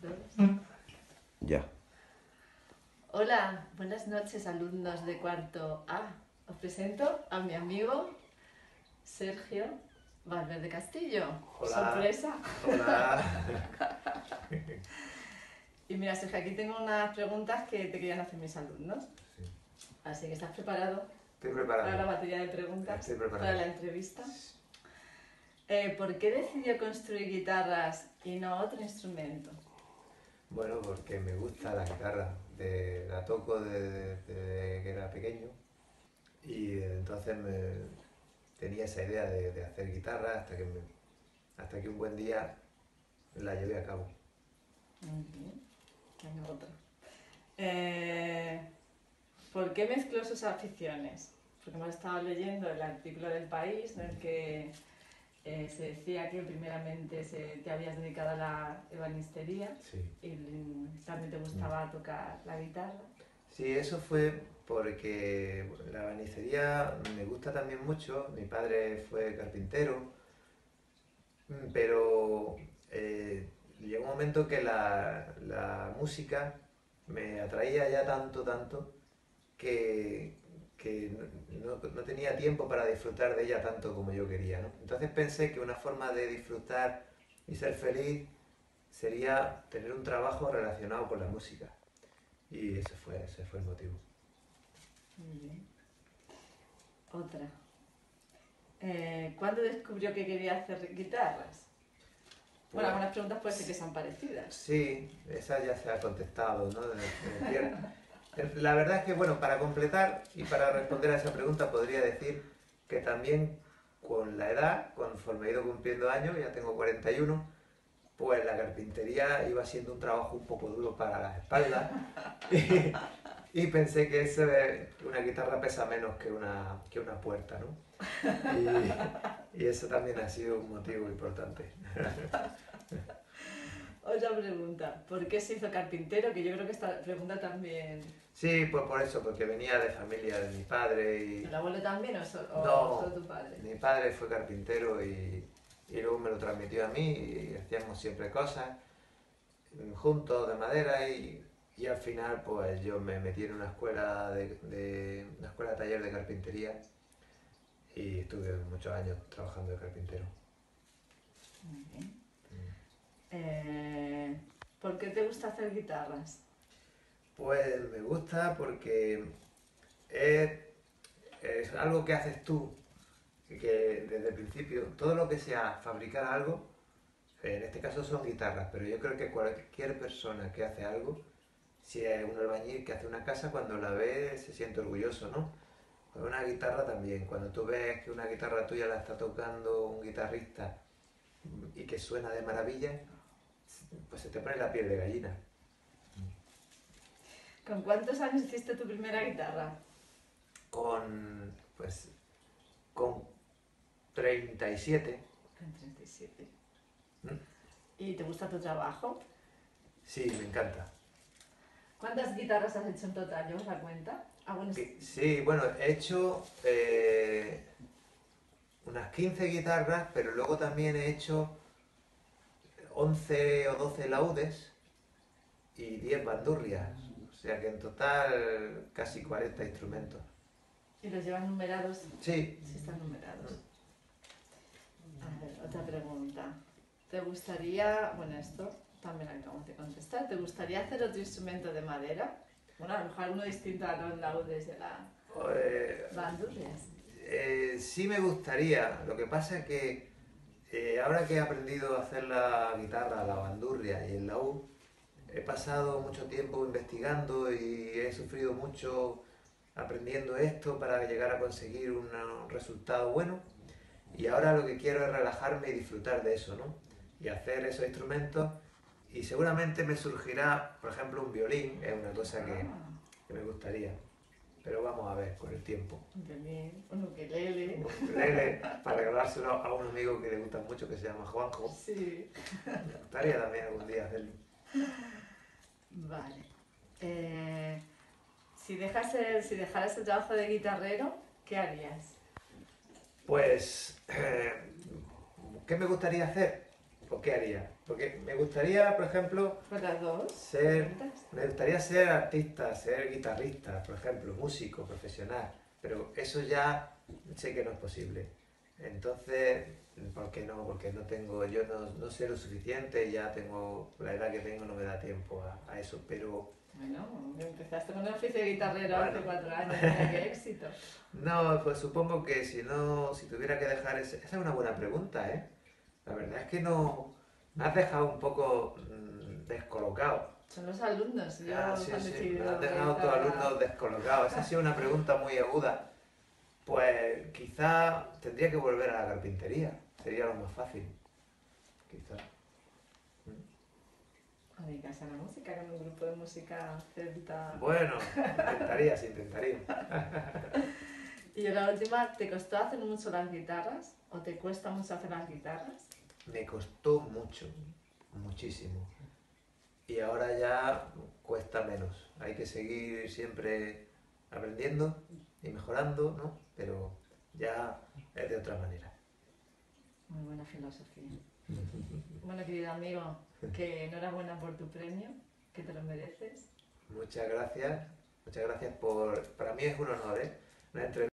Ya. Hola, buenas noches, alumnos de cuarto A. Os presento a mi amigo Sergio Valverde Castillo. Hola. ¡Sorpresa! Hola. Y mira, Sergio, aquí tengo unas preguntas que te querían hacer mis alumnos. Sí. Así que, ¿estás preparado Estoy preparado. para la batería de preguntas? Estoy preparado. Para la entrevista. ¿Por qué decidió construir guitarras y no otro instrumento? Bueno, porque me gusta la guitarra. La toco desde que era pequeño y entonces tenía esa idea de hacer guitarra hasta que un buen día la llevé a cabo. Muy bien. Venga, otra. ¿Por qué mezcló sus aficiones? Porque hemos estado leyendo el artículo del País en el que se decía que primeramente te habías dedicado a la ebanistería. Sí. Y también te gustaba tocar la guitarra. Sí, eso fue porque la ebanistería me gusta también mucho. Mi padre fue carpintero, pero llegó un momento que la música me atraía ya tanto que no tenía tiempo para disfrutar de ella tanto como yo quería, ¿no? Entonces pensé que una forma de disfrutar y ser feliz sería tener un trabajo relacionado con la música. Y ese fue el motivo. Muy bien. Otra. ¿Cuándo descubrió que quería hacer guitarras? Bueno, algunas preguntas puede ser que sean parecidas. Sí, esa ya se ha contestado, ¿no? La verdad es que, bueno, para completar y para responder a esa pregunta podría decir que también con la edad, conforme he ido cumpliendo años, ya tengo 41, pues la carpintería iba siendo un trabajo un poco duro para las espaldas y pensé que una guitarra pesa menos que una puerta, ¿no? Y eso también ha sido un motivo importante. Otra pregunta. ¿Por qué se hizo carpintero? Que yo creo que esta pregunta también... Sí, pues por eso, porque venía de familia de mi padre y... ¿El abuelo también o solo No, tu padre? mi padre fue carpintero y luego me lo transmitió a mí y hacíamos siempre cosas juntos de madera y al final pues yo me metí en una escuela una escuela de taller de carpintería y estuve muchos años trabajando de carpintero. Muy bien. ¿Por qué te gusta hacer guitarras? Pues me gusta porque es algo que haces tú, que desde el principio, todo lo que sea fabricar algo, en este caso son guitarras, pero yo creo que cualquier persona que hace algo, si es un albañil que hace una casa, cuando la ve se siente orgulloso, ¿no? Pues una guitarra también, cuando tú ves que una guitarra tuya la está tocando un guitarrista y que suena de maravilla, pues se te pone la piel de gallina. ¿Con cuántos años hiciste tu primera guitarra? Con 37. Con 37. ¿Mm? ¿Y te gusta tu trabajo? Sí, me encanta. ¿Cuántas guitarras has hecho en total? ¿Llevas la cuenta? Sí, bueno, he hecho unas 15 guitarras, pero luego también he hecho 11 o 12 laudes y 10 bandurrias. O sea que en total casi 40 instrumentos. ¿Y los llevas numerados? Sí. Sí, están numerados. A ver, otra pregunta. ¿Te gustaría, bueno, esto también acabamos de contestar, ¿te gustaría hacer otro instrumento de madera? Bueno, a lo mejor alguno distinto a los laudes de las bandurrias. Sí me gustaría, lo que pasa es que ahora que he aprendido a hacer la guitarra, la bandurria y el laúd, he pasado mucho tiempo investigando y he sufrido mucho aprendiendo esto para llegar a conseguir un resultado bueno. Y ahora lo que quiero es relajarme y disfrutar de eso, ¿no? Y hacer esos instrumentos. Y seguramente me surgirá, por ejemplo, un violín, es una cosa que me gustaría. Pero vamos a ver con el tiempo. Un ukelele. Un ukelele para regalárselo a un amigo que le gusta mucho, que se llama Juanjo. Sí. Me gustaría también algún día hacerlo. Vale. Si dejaras el trabajo de guitarrero, ¿qué harías? Pues, ¿qué me gustaría hacer? ¿O qué haría? Porque me gustaría, por ejemplo, Pues las dos. ser, preguntas. me gustaría ser artista, ser guitarrista, por ejemplo, músico, profesional, pero eso ya sé que no es posible. Entonces, ¿por qué no? Porque no tengo, yo no sé lo suficiente, ya tengo, la edad que tengo no me da tiempo a eso, pero Bueno, empezaste con el oficio de guitarrero bueno, hace 4 años, mira qué éxito. no, pues supongo que si no, si tuviera que dejar esa es una buena pregunta, ¿eh? La verdad es que no, me has dejado un poco descolocado. Son los alumnos, yo Ah, sí, han sí, me decidido has qué dejado tus guitarra. alumnos descolocados. Esa ha sido una pregunta muy aguda. Pues quizá tendría que volver a la carpintería. Sería lo más fácil. Quizá. A dedicarse a la música, con un grupo de música celta. Bueno, intentaría, sí, intentaría. Y la última, ¿te costó hacer mucho las guitarras? ¿O te cuesta mucho hacer las guitarras? Me costó mucho, muchísimo. Y ahora ya cuesta menos. Hay que seguir siempre aprendiendo y mejorando, ¿no? Pero ya es de otra manera. Muy buena filosofía. Bueno, querido amigo, que enhorabuena por tu premio, que te lo mereces. Muchas gracias. Muchas gracias por... Para mí es un honor, ¿eh? Una entrevista